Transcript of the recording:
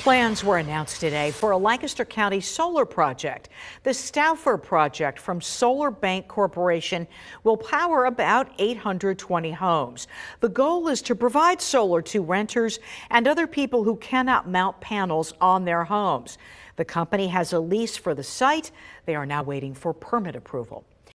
Plans were announced today for a Lancaster County solar project. The Stauffer project from Solar Bank Corporation will power about 820 homes. The goal is to provide solar to renters and other people who cannot mount panels on their homes. The company has a lease for the site. They are now waiting for permit approval.